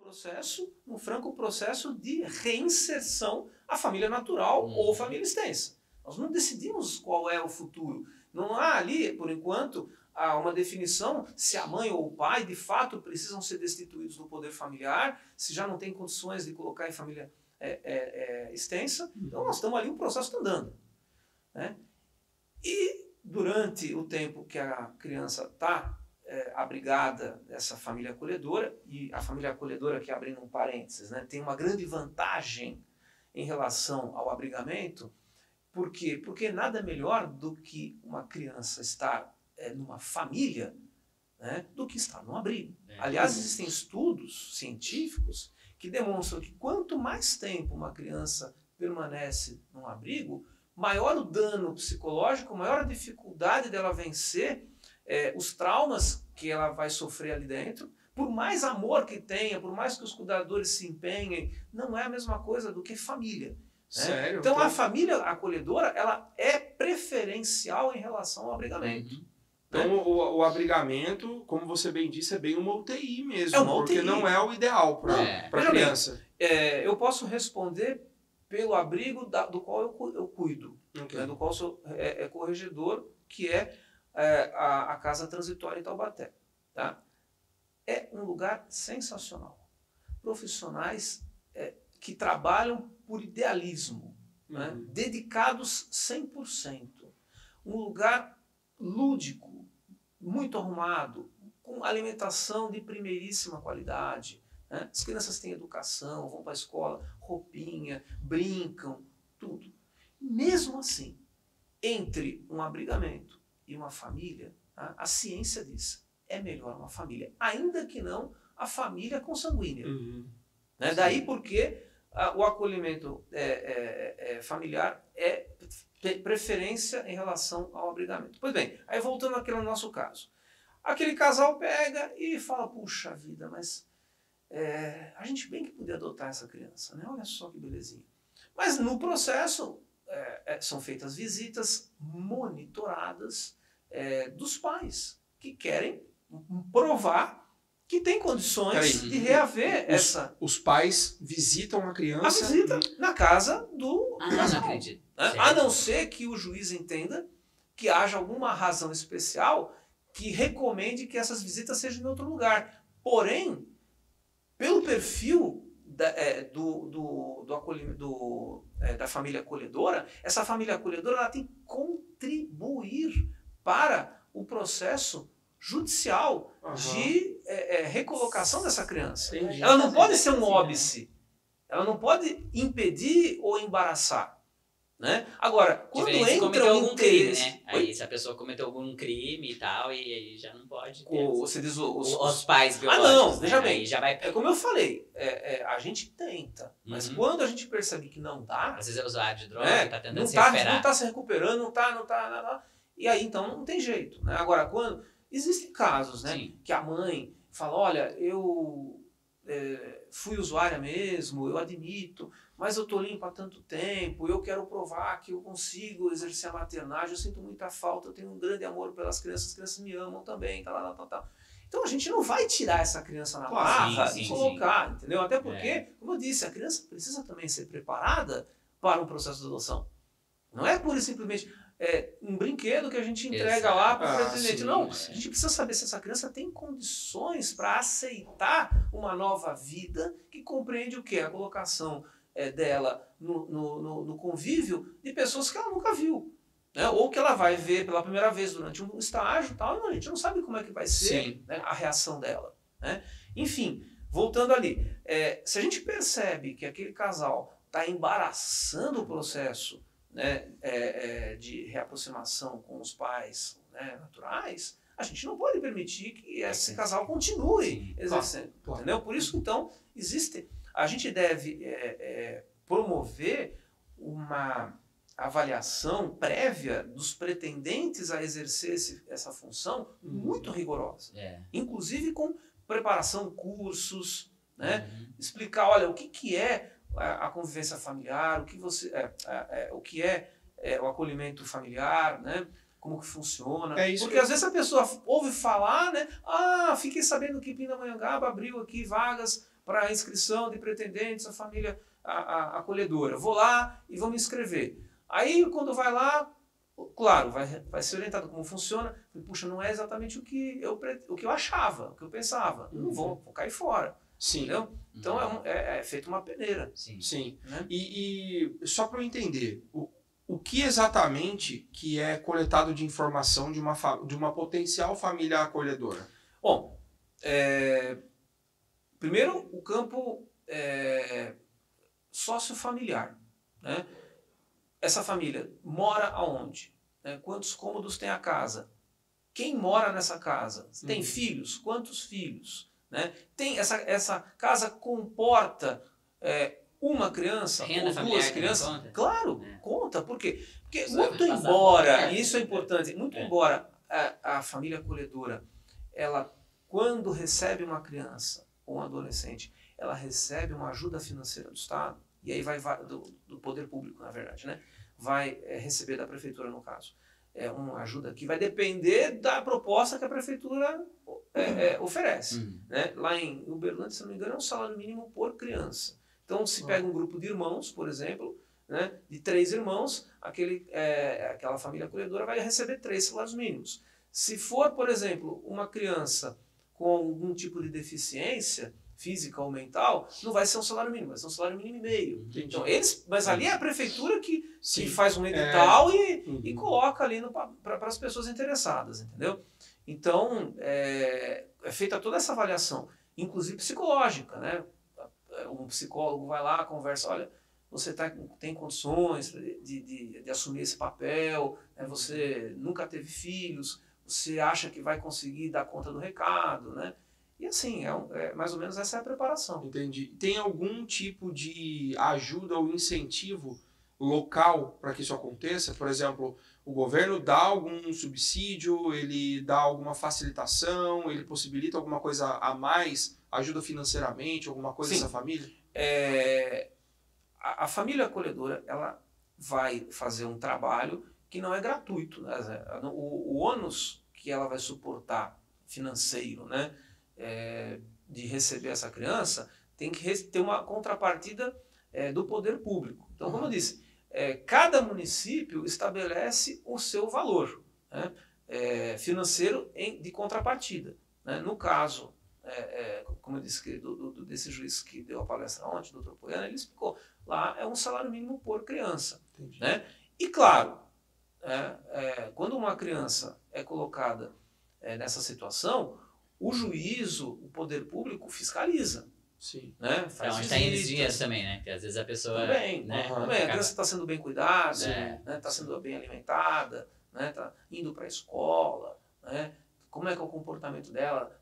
um franco processo de reinserção à família natural ou família extensa. Nós não decidimos qual é o futuro. Não há ali, por enquanto, uma definição se a mãe ou o pai, de fato, precisam ser destituídos do poder familiar, se já não tem condições de colocar em família extensa. Então, nós estamos ali, o processo está andando. Né? E durante o tempo que a criança está abrigada nessa família acolhedora, e a família acolhedora, que abrindo um parênteses, né, tem uma grande vantagem em relação ao abrigamento. Por quê? Porque nada melhor do que uma criança estar numa família, né, do que estar num abrigo. Aliás, existem estudos científicos que demonstram que quanto mais tempo uma criança permanece num abrigo, maior o dano psicológico, maior a dificuldade dela vencer os traumas que ela vai sofrer ali dentro. Por mais amor que tenha, por mais que os cuidadores se empenhem, não é a mesma coisa do que família. Sério? Então, a família acolhedora, ela é preferencial em relação ao abrigamento. Então, o abrigamento, como você bem disse, é bem uma UTI mesmo, É uma porque UTI. não é o ideal para a criança. Eu posso responder pelo abrigo do qual eu cuido, né, do qual sou corregedor, que é a Casa Transitória em Taubaté. Tá? É um lugar sensacional. Profissionais que trabalham por idealismo, né? Dedicados 100%. Um lugar lúdico, muito arrumado, com alimentação de primeiríssima qualidade. Né? As crianças têm educação, vão para a escola, roupinha, brincam, tudo. Mesmo assim, entre um abrigamento e uma família, tá? A ciência diz, é melhor uma família, ainda que não a família consanguínea. Né? Daí porque o acolhimento familiar é preferência em relação ao abrigamento. Pois bem, aí voltando àquele nosso caso. Aquele casal pega e fala, puxa vida, mas a gente bem que podia adotar essa criança, né? Olha só que belezinha. Mas no processo são feitas visitas monitoradas dos pais, que querem provar que tem condições de reaver Os pais visitam a criança? A visita na casa do casal. Não acredito. Né? A não ser que o juiz entenda que haja alguma razão especial que recomende que essas visitas sejam em outro lugar. Porém, pelo perfil da família acolhedora, essa família acolhedora ela tem que contribuir para o processo judicial de recolocação dessa criança. Entendi. Ela não pode ser um óbice. Ela não pode impedir ou embaraçar. Né? Agora, quando se cometeu entra algum crime, né? Oi? Aí se a pessoa cometeu algum crime e tal, e aí já não pode ter Você diz os pais biológicos. não, veja bem. Aí já vai... É como eu falei, a gente tenta, mas quando a gente percebe que não dá, Às vezes é usuário de droga, tá tentando não se recuperar. não está se recuperando, não tá, e aí então não tem jeito. Né? Agora, quando existem casos, né, que a mãe fala, olha, eu fui usuária mesmo, eu admito, mas eu estou limpa há tanto tempo, eu quero provar que eu consigo exercer a maternagem, eu sinto muita falta, eu tenho um grande amor pelas crianças, as crianças me amam também, tá. Então a gente não vai tirar essa criança na barra e colocar, entendeu? Até porque, como eu disse, a criança precisa também ser preparada para um processo de adoção. Não é pura e simplesmente um brinquedo que a gente entrega lá para o pretendente. Não, a gente precisa saber se essa criança tem condições para aceitar uma nova vida que compreende o quê? A colocação dela no convívio de pessoas que ela nunca viu. Né? Ou que ela vai ver pela primeira vez durante um estágio e tal, a gente não sabe como é que vai ser, né, a reação dela. Né? Enfim, voltando ali, se a gente percebe que aquele casal está embaraçando o processo, né, de reaproximação com os pais, né, naturais, a gente não pode permitir que esse casal continue exercendo. Entendeu? Por isso, então, a gente deve promover uma avaliação prévia dos pretendentes a exercer essa função muito rigorosa. Inclusive com preparação, cursos, né? Explicar, olha, o que é a convivência familiar, o que é o acolhimento familiar, né? Como que funciona. Porque às vezes a pessoa ouve falar, né? Fiquei sabendo que Pindamonhangaba abriu aqui vagas para a inscrição de pretendentes à família acolhedora. Vou lá e vou me inscrever. Aí, quando vai lá, claro, vai ser orientado como funciona. Puxa, não é exatamente o que eu achava, o que eu pensava. Não vou cair fora. Sim. Entendeu? Então é feita uma peneira. Sim. Né? E só para eu entender, o que exatamente que é coletado de informação de uma potencial família acolhedora? Bom, primeiro o campo sociofamiliar, né? Essa família mora aonde? Né? Quantos cômodos tem a casa? Quem mora nessa casa? Tem filhos? Quantos filhos? Né? Tem essa casa comporta uma criança Renda ou duas familiar crianças? conta? Claro, conta. Por quê? Porque Precisa muito passar embora, fome. e isso é importante, muito embora a família acolhedora, ela, quando recebe uma criança ou um adolescente, ela recebe uma ajuda financeira do Estado, e aí vai do poder público, na verdade, né? Vai receber da prefeitura, no caso. É uma ajuda que vai depender da proposta que a prefeitura oferece. Né? Lá em Uberlândia, se não me engano, é um salário mínimo por criança. Então, se pega um grupo de irmãos, por exemplo, né, de 3 irmãos, aquela família acolhedora vai receber 3 salários mínimos. Se for, por exemplo, uma criança com algum tipo de deficiência física ou mental, não vai ser um salário mínimo, vai ser um salário mínimo e meio. Então, mas ali é a prefeitura que faz um edital e coloca ali para as pessoas interessadas, entendeu? Então, é feita toda essa avaliação, inclusive psicológica, né? Um psicólogo vai lá, conversa, olha, você tem condições de assumir esse papel, né? Você nunca teve filhos, você acha que vai conseguir dar conta do recado, né? E assim, mais ou menos essa é a preparação. Entendi. Tem algum tipo de ajuda ou incentivo local para que isso aconteça? Por exemplo, o governo dá algum subsídio, ele dá alguma facilitação, ele possibilita alguma coisa a mais, ajuda financeiramente, alguma coisa dessa família? A família acolhedora, ela vai fazer um trabalho que não é gratuito. Né? O ônus que ela vai suportar financeiro, né? De receber essa criança, tem que ter uma contrapartida do poder público. Então, como eu disse, cada município estabelece o seu valor, né, financeiro de contrapartida. Né? No caso, como eu disse, desse juiz que deu a palestra ontem, o Dr. Poiana, ele explicou, lá é um salário mínimo por criança. Né? E claro, quando uma criança é colocada nessa situação, o juízo, o poder público fiscaliza. Sim. Né? Faz onde está indo esse dinheiro também, né? Porque às vezes a pessoa... Também, né? também. A criança está sendo bem cuidada, Sim. né? Está sendo bem alimentada, né? Está indo para a escola, né? Como é que é o comportamento dela?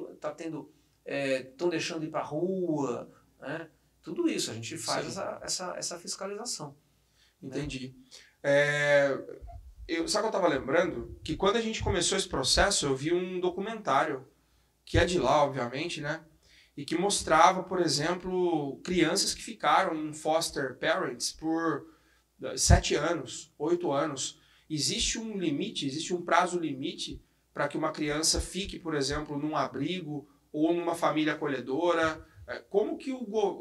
Estão deixando ir para a rua, né? Tudo isso, a gente faz essa fiscalização. Entendi. Sabe o que eu estava lembrando? Que quando a gente começou esse processo, eu vi um documentário, que é de lá, obviamente, né? E que mostrava, por exemplo, crianças que ficaram em foster parents por 7 anos, 8 anos. Existe um limite, existe um prazo limite para que uma criança fique, por exemplo, num abrigo ou numa família acolhedora? Como que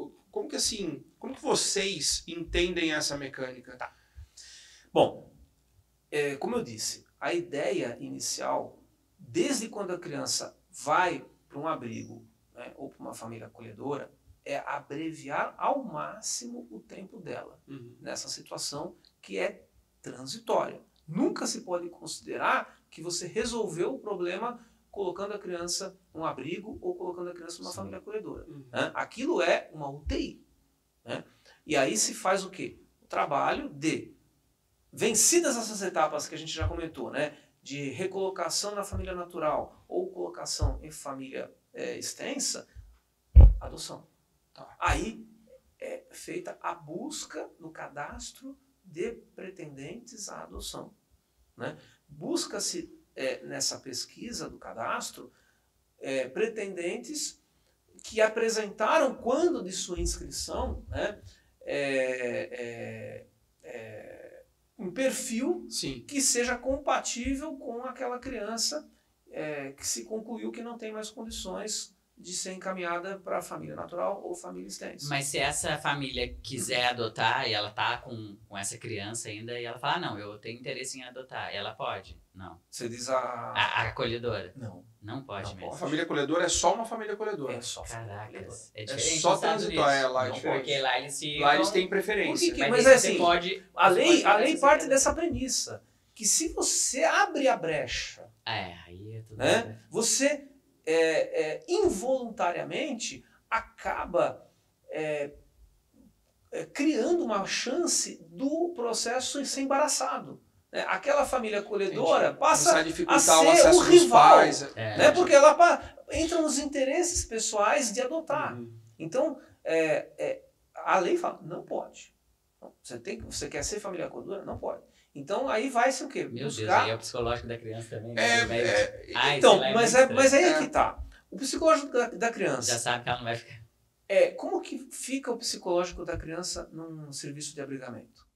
vocês entendem essa mecânica? Tá. Bom, como eu disse, a ideia inicial, desde quando a criança vai para um abrigo, né, ou para uma família acolhedora, é abreviar ao máximo o tempo dela nessa situação que é transitória. Nunca se pode considerar que você resolveu o problema colocando a criança num abrigo ou colocando a criança numa família acolhedora. Né? Aquilo é uma UTI. Né? E aí se faz o quê? O trabalho de, vencidas essas etapas que a gente já comentou, né, de recolocação na família natural ou colocação em família extensa, adoção. Tá. Aí é feita a busca no cadastro de pretendentes à adoção. Né? Busca-se nessa pesquisa do cadastro pretendentes que apresentaram, quando de sua inscrição, né, um perfil que seja compatível com aquela criança que se concluiu que não tem mais condições de ser encaminhada para a família natural ou família extensa. Mas se essa família quiser adotar e ela tá com essa criança ainda e ela fala, não, eu tenho interesse em adotar, ela pode? Não. Você diz A acolhedora? Não. Não pode Não mesmo. A família acolhedora é só uma família acolhedora. É só família acolhedora. Caracas. É É diferente só nos Estados transitório, Unidos. lá é Não, diferente. porque lá eles ficam... Lá eles têm preferência. Por que- Mas Mas é você assim, pode... A você lei pode parte fazer- dessa premissa, que se você abre a brecha, aí é tudo... né, você involuntariamente acaba criando uma chance do processo ser embaraçado. Né? Aquela família acolhedora passa a a dificultar ser o acesso o dos rival, pais. né? Porque ela entra nos interesses pessoais de adotar. Uhum. Então, a lei fala, não pode. Você quer ser família acolhedora? Não pode. Então, aí vai-se o quê? Meu Deus, Buscar... aí é o psicológico da criança também. Então, sei lá, mas muito aí estranho. é que tá. O psicológico da criança... Já sabe que ela não vai ficar... Como que fica o psicológico da criança num serviço de abrigamento?